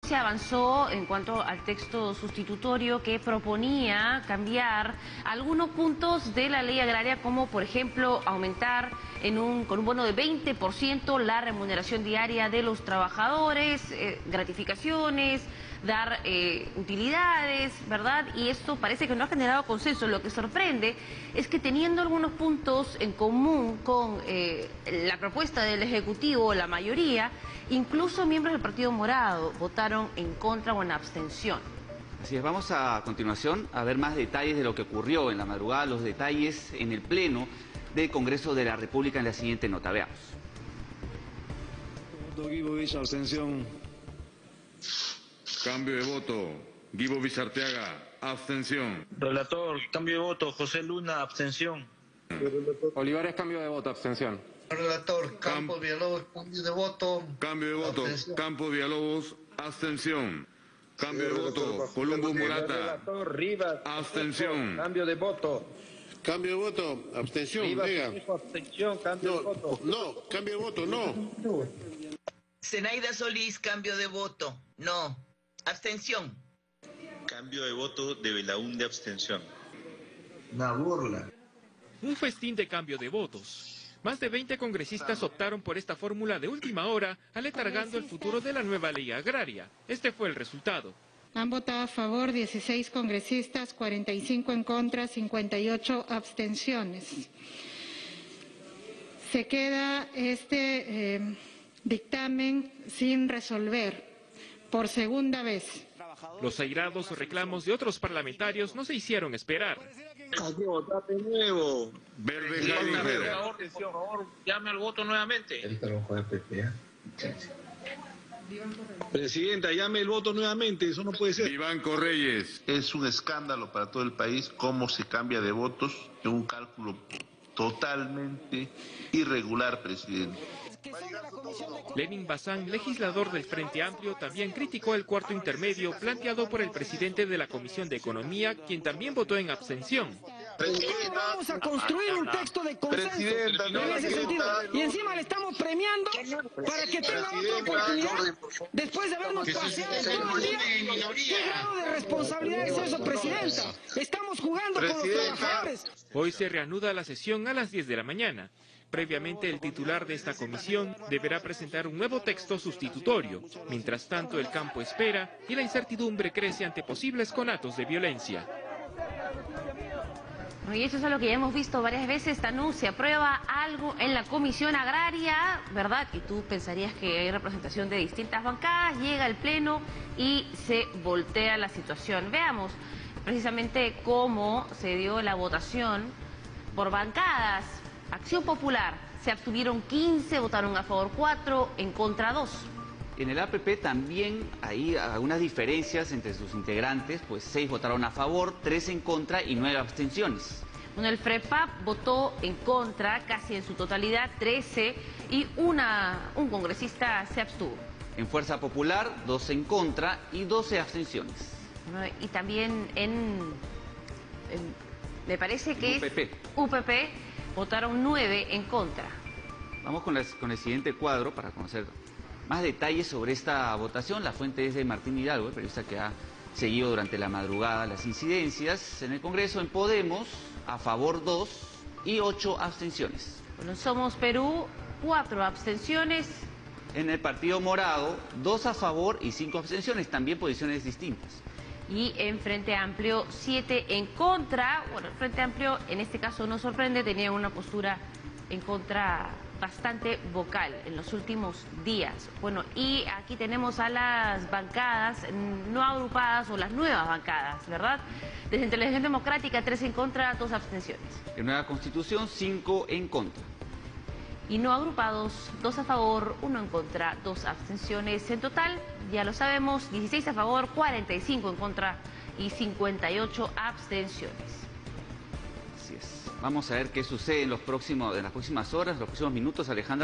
se avanzó en cuanto al texto sustitutorio que proponía cambiar algunos puntos de la ley agraria, como por ejemplo aumentar con un bono de 20% la remuneración diaria de los trabajadores, gratificaciones, dar utilidades, ¿verdad? Y esto parece que no ha generado consenso. Lo que sorprende es que, teniendo algunos puntos en común con la propuesta del Ejecutivo, la mayoría, incluso miembros del Partido Morado votaron en contra o en abstención. Así es, vamos a continuación a ver más detalles de lo que ocurrió en la madrugada, los detalles en el Pleno del Congreso de la República en la siguiente nota. Veamos. Abstención. Cambio de voto. Guibo Vizarteaga, abstención. Relator, cambio de voto. José Luna, abstención. Olivares, cambio de voto, abstención. Relator, Campos Villalobos, cambio de voto. Cambio de voto. Abstención. Campos Villalobos, abstención. Cambio de voto. Columbus Morata, Relator, Rivas, abstención. cambio de voto. Cambio de voto, abstención, Rivas, Vega. abstención, cambio de voto. No, cambio de voto, no. Zenaida Solís, cambio de voto. No. Abstención. Cambio de voto de Belaúnde, abstención. Una burla. Un festín de cambio de votos. Más de 20 congresistas optaron por esta fórmula de última hora, aletargando el futuro de la nueva ley agraria. Este fue el resultado. Han votado a favor 16 congresistas, 45 en contra, 58 abstenciones. Se queda este dictamen sin resolver por segunda vez. Los airados reclamos de otros parlamentarios no se hicieron esperar. Hay que votar de nuevo. Verde Javier. Por favor, llame al voto nuevamente. Presidenta, llame el voto nuevamente, eso no puede ser. Vivanco Reyes. Es un escándalo para todo el país cómo se cambia de votos en un cálculo totalmente irregular, presidente. Lenin Bazán, legislador del Frente Amplio, también criticó el cuarto intermedio planteado por el presidente de la Comisión de Economía, quien también votó en abstención. Vamos a construir un texto de consenso en ese sentido. Y encima le estamos premiando para que tenga otra oportunidad después de habernos paseado todo el día. ¿Qué grado de responsabilidad es eso, presidenta? Estamos jugando con los trabajadores. Hoy se reanuda la sesión a las 10 de la mañana. Previamente, el titular de esta comisión deberá presentar un nuevo texto sustitutorio. Mientras tanto, el campo espera y la incertidumbre crece ante posibles conatos de violencia. Y eso es algo que ya hemos visto varias veces. Tanú, se aprueba algo en la Comisión Agraria, ¿verdad? Y tú pensarías que hay representación de distintas bancadas, llega al Pleno y se voltea la situación. Veamos precisamente cómo se dio la votación por bancadas. Acción Popular, se abstuvieron 15, votaron a favor 4, en contra 2. En el APP también hay algunas diferencias entre sus integrantes, pues 6 votaron a favor, 3 en contra y 9 abstenciones. Bueno, el FREPAP votó en contra casi en su totalidad, 13, y un congresista se abstuvo. En Fuerza Popular, 2 en contra y 12 abstenciones. Bueno, y también me parece que UPP. UPP votaron 9 en contra. Vamos con el siguiente cuadro para conocer más detalles sobre esta votación. La fuente es de Martín Hidalgo, el periodista que ha seguido durante la madrugada las incidencias en el Congreso. En Podemos, a favor 2 y 8 abstenciones. Bueno, Somos Perú, 4 abstenciones. En el Partido Morado, 2 a favor y 5 abstenciones, también posiciones distintas. Y en Frente Amplio, 7 en contra. Bueno, el Frente Amplio en este caso no sorprende, tenía una postura en contra bastante vocal en los últimos días. Bueno, y aquí tenemos a las bancadas no agrupadas o las nuevas bancadas, ¿verdad? Desde Integración Democrática, 3 en contra, 2 abstenciones. En Nueva Constitución, 5 en contra. Y no agrupados, 2 a favor, 1 en contra, 2 abstenciones. En total, ya lo sabemos, 16 a favor, 45 en contra y 58 abstenciones. Así es. Vamos a ver qué sucede en las próximas horas, los próximos minutos, Alejandra.